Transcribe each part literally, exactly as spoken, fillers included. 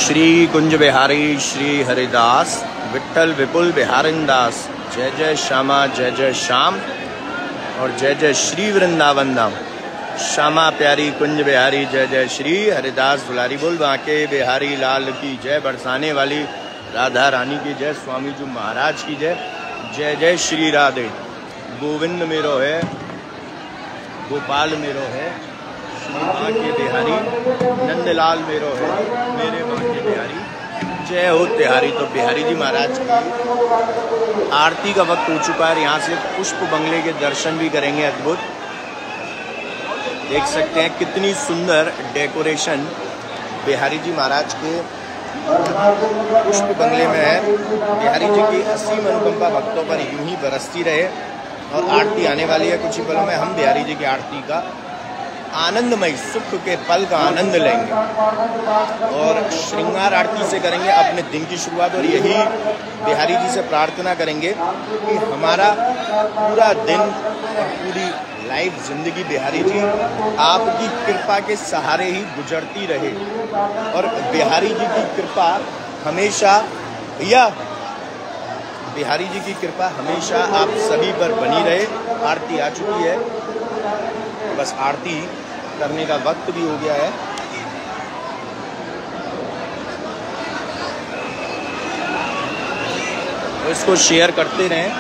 श्री कुंज बिहारी श्री हरिदास विठल विपुल बिहारिंदास। जय जय श्यामा जय जय श्याम और जय जय श्री वृंदावन धाम। श्यामा प्यारी कुंज बिहारी जय जय श्री हरिदास दुलारी बोल बांके बिहारी लाल की जय। बरसाने वाली राधा रानी की जय। स्वामी जी महाराज की जय। जय जय श्री राधे। गोविंद मेरो है गोपाल मेरो है श्री बांके बिहारी। नंदलाल मेरो है मेरे बांके बिहारी। जय हो तिहारी। तो बिहारी जी महाराज की आरती का वक्त हो चुका है। यहाँ से पुष्प बंगले के दर्शन भी करेंगे। अद्भुत देख सकते हैं कितनी सुंदर डेकोरेशन बिहारी जी महाराज के पुष्प बंगले में है। बिहारी जी की असीम अनुकंपा भक्तों पर यूं ही बरसती रहे। और आरती आने वाली है कुछ ही पलों में। हम बिहारी जी की आरती का आनंदमय सुख के पल का आनंद लेंगे और श्रृंगार आरती से करेंगे अपने दिन की शुरुआत। और यही बिहारी जी से प्रार्थना करेंगे कि हमारा पूरा दिन और पूरी लाइफ जिंदगी बिहारी जी आपकी कृपा के सहारे ही गुजरती रहे। और बिहारी जी की कृपा हमेशा भैया बिहारी जी की कृपा हमेशा आप सभी पर बनी रहे। आरती आ चुकी है, बस आरती करने का वक्त भी हो गया है। तो इसको शेयर करते रहें।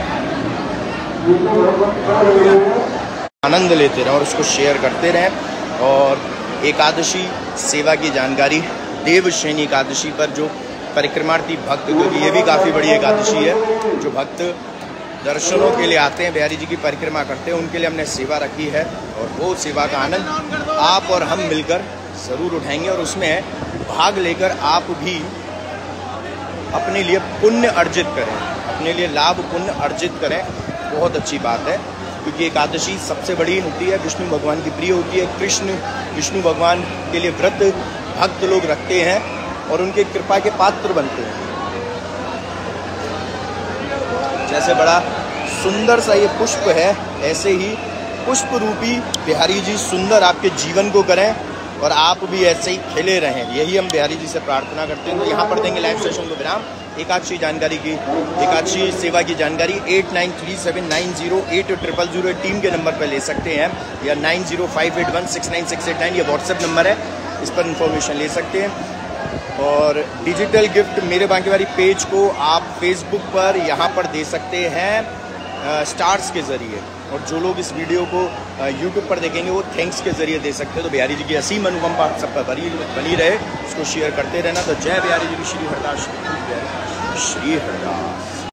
आनंद लेते रहें और उसको शेयर करते रहें। और एकादशी सेवा की जानकारी, देवशयनी एकादशी पर जो परिक्रमार्थी भक्त, क्योंकि ये भी काफ़ी बड़ी एकादशी है, जो भक्त दर्शनों के लिए आते हैं, बिहारी जी की परिक्रमा करते हैं, उनके लिए हमने सेवा रखी है। और वो सेवा का आनंद आप और हम मिलकर ज़रूर उठाएंगे और उसमें भाग लेकर आप भी अपने लिए पुण्य अर्जित करें, अपने लिए लाभ पुण्य अर्जित करें। बहुत अच्छी बात है, क्योंकि एकादशी सबसे बड़ी होती है, विष्णु भगवान की प्रिय होती है। कृष्ण विष्णु भगवान के लिए व्रत भक्त लोग रखते हैं और उनके कृपा के पात्र बनते हैं। जैसे बड़ा सुंदर सा ये पुष्प है, ऐसे ही पुष्प रूपी बिहारी जी सुंदर आपके जीवन को करें और आप भी ऐसे ही खिले रहें, यही हम बिहारी जी से प्रार्थना करते हैं। तो यहाँ पर देंगे लाइव सेशन को विराम। एकादशी जानकारी की, एकादशी सेवा की जानकारी eight nine three seven nine zero eight triple zero team के नंबर पर ले सकते हैं, या nine zero five eight one six nine six eight nine ये व्हाट्सएप नंबर है, इस पर इन्फॉर्मेशन ले सकते हैं। और डिजिटल गिफ्ट मेरे बांकेवारी पेज को आप फेसबुक पर यहाँ पर दे सकते हैं स्टार्स के ज़रिए, और जो लोग इस वीडियो को यूट्यूब पर देखेंगे वो थैंक्स के ज़रिए दे सकते हैं। तो बिहारी जी की असीम अनुकंपा सब पर बनी बनी रहे, उसको शेयर करते रहना। तो जय बिहारी जी की, श्री हरदास, श्री हरदास।